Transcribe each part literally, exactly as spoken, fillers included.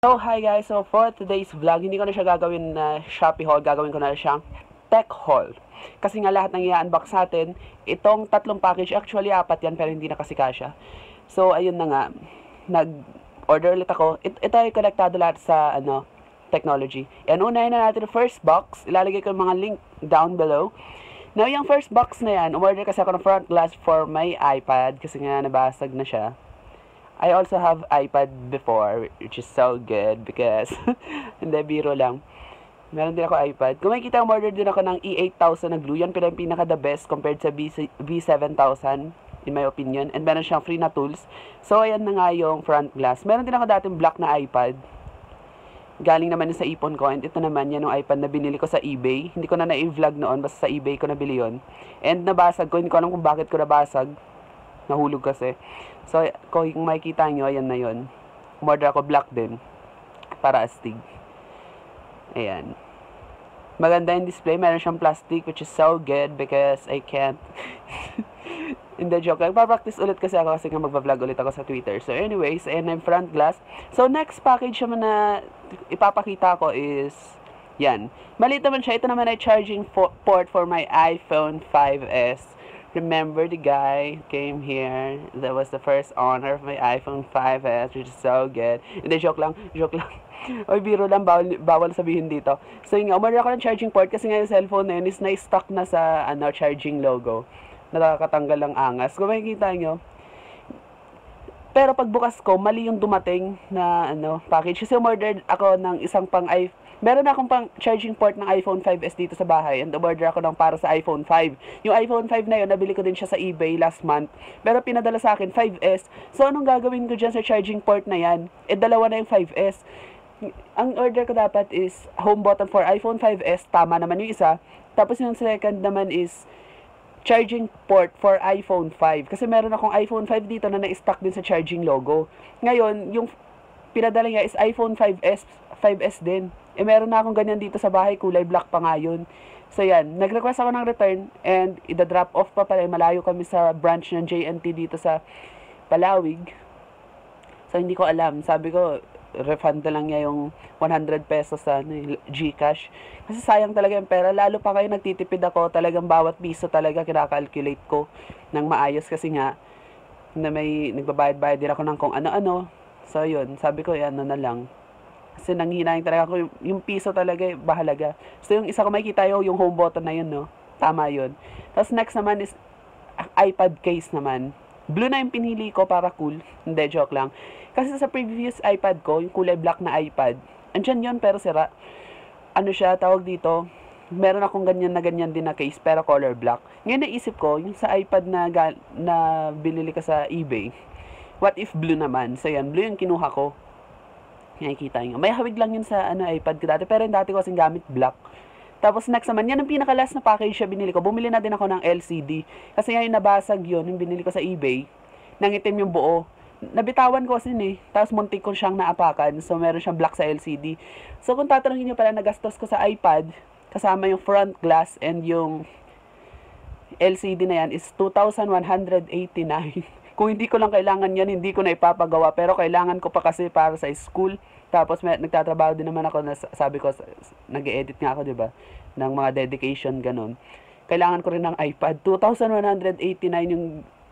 So, hi guys. So, for today's vlog, hindi ko na siya gagawin na Shopee haul. Gagawin ko na siyang tech haul. Kasi nga lahat ng i-unbox natin, itong tatlong package, actually apat yan, pero hindi na kasi kasya. So, ayun na nga. Nag-order ulit ako. It, ito ay konektado lahat sa, ano, technology. And unahin na natin the first box. Ilalagay ko yung mga link down below. Now, yung first box na yan, umorder kasi ako ng front glass for my iPad kasi nga nabasag na siya. I also have iPad before, which is so good because, hindi, biro lang. Meron din ako iPad. Kung makikita, umorder din ako ng E eight thousand na glue. Yan pala yung pinaka the best compared sa V seven thousand, in my opinion. And meron siyang free na tools. So, ayan na nga yung front glass. Meron din ako dating black na iPad. Galing naman sa ipon ko. And ito naman, yan yung iPad na binili ko sa eBay. Hindi ko na na-vlog noon, basta sa eBay ko nabili yun. And nabasag ko. Hindi ko alam kung bakit ko nabasag. Nahulog kasi. So, kung makikita nyo, ayan na yun. Umorder ako black din. Para astig. Ayan. Maganda yung display. Meron siyang plastic, which is so good because I can't. Hindi, joke lang. Papractice ulit kasi ako kasi nga magbablog ulit ako sa Twitter. So, anyways, ayan na yung front glass. So, next package naman na ipapakita ko is yan. Maliit naman siya. Ito naman ay charging port for my iPhone five S. Remember the guy came here. That was the first owner of my iPhone five S, which is so good. Hindi, joke lang. Joke lang. Oy, biro lang. Bawal, bawal sabihin dito. So, yun nga, umorder ako ng charging port kasi nga yung cellphone na yun is na-stuck na sa ano, charging logo. Nakakatanggal ng angas. Kung makikita nyo. Pero pagbukas ko, mali yung dumating na ano, package. Kasi umorder ako ng isang pang iPhone. Meron na akong pang charging port ng iPhone five S dito sa bahay and order ako ng para sa iPhone five. Yung iPhone five na yun, nabili ko din siya sa eBay last month. Pero pinadala sa akin, five S. So, anong gagawin ko dyan sa charging port na yan? Eh, dalawa na yung five S. Ang order ko dapat is home button for iPhone five S. Tama naman yung isa. Tapos yung second naman is charging port for iPhone five. Kasi meron akong iPhone five dito na na-stuck din sa charging logo. Ngayon, yung pinadala niya is iPhone five S, five S din. Eh, meron na akong ganyan dito sa bahay, kulay black pa nga yun. So, yan. Nag-request ako ng return and ida-drop off pa pala. Malayo kami sa branch ng J N T dito sa Palawig. So, hindi ko alam. Sabi ko, refund na lang niya yung one hundred pesos sa ano, Gcash. Kasi sayang talaga yung pera. Lalo pa kayo nagtitipid ako. Talagang bawat piso talaga kinakalculate ko ng maayos. Kasi nga, na may nagbabayad-bayad din ako ng kung ano-ano. So, yun. Sabi ko, yan, ano na lang. Kasi nanghinahin talaga ko, yung, yung piso talaga, bahalaga. So, yung isa ko makikita yung, yung home button na yun, no? Tama yun. Tapos, next naman is iPad case naman. Blue na yung pinili ko para cool. Hindi, joke lang. Kasi sa previous iPad ko, yung kulay black na iPad, andyan yun, pero sira. Ano siya, tawag dito, meron akong ganyan na ganyan din na case, pero color black. Ngayon naisip ko, yung sa iPad na, na binili ka sa eBay, what if blue naman? So, yan, blue yung kinuha ko. Nakikita nyo. May hawig lang yun sa ano, iPad ko dati. Pero yung dati ko kasing gamit black. Tapos next naman, yan ang pinaka-last na package siya binili ko. Bumili na din ako ng L C D. Kasi ngayon nabasag yun, yung binili ko sa eBay. Nangitim yung buo. Nabitawan ko kasi eh. Tapos muntik ko siyang naapakan. So meron siyang black sa L C D. So kung tatanungin nyo pala, nagastos ko sa iPad, kasama yung front glass and yung L C D na yan is two thousand one hundred eighty-nine. Kung hindi ko lang kailangan yan, hindi ko na ipapagawa. Pero kailangan ko pa kasi para sa school. Tapos may, nagtatrabaho din naman ako, na, sabi ko, nag-edit nga ako, di ba? Ng mga dedication, ganun. Kailangan ko rin ng iPad. two thousand one hundred eighty-nine yung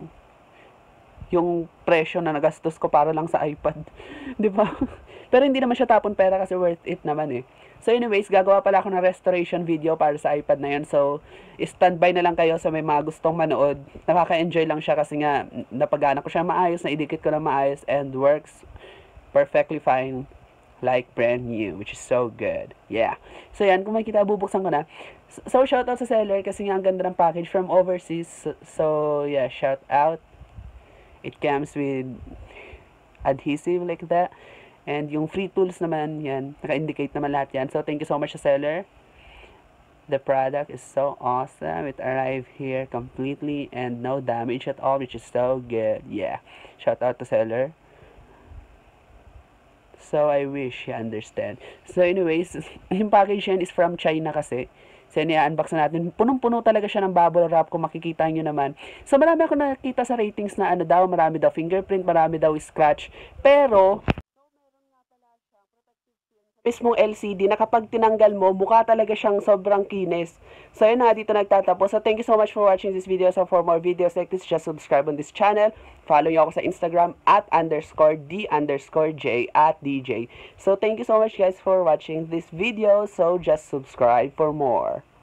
yung presyo na nagastos ko para lang sa iPad. Di ba? Pero hindi naman siya tapon pera kasi worth it naman eh. So anyways, gagawa pala ako ng restoration video para sa iPad na yun. So, standby na lang kayo sa may mga gustong manood. Nakaka-enjoy lang siya kasi nga napagana ko siya maayos, naidikit ko na maayos and works perfectly fine like brand new, which is so good. Yeah. So yan, kung makikita, bubuksan ko na. So, shout out sa seller kasi nga ang ganda ng package from overseas. So, so yeah, shout out. It comes with adhesive like that. And yung free tools naman, yan, naka-indicate naman lahat yan. So, thank you so much sa seller. The product is so awesome. It arrived here completely and no damage at all, which is so good. Yeah. Shout out to seller. So, I wish you understand. So, anyways, yung package yan is from China kasi. So, ni-unbox na natin. Punong-puno talaga siya ng bubble wrap kung makikita nyo naman. So, marami ako nakita sa ratings na ano daw, marami daw fingerprint, marami daw scratch. Pero, mismong L C D na kapag tinanggal mo, mukha talaga siyang sobrang kinis. So yun na, dito nagtatapos. So thank you so much for watching this video. So for more videos like this, just subscribe on this channel. Follow nyo ako sa Instagram at underscore D underscore J at D J. So thank you so much guys for watching this video. So just subscribe for more.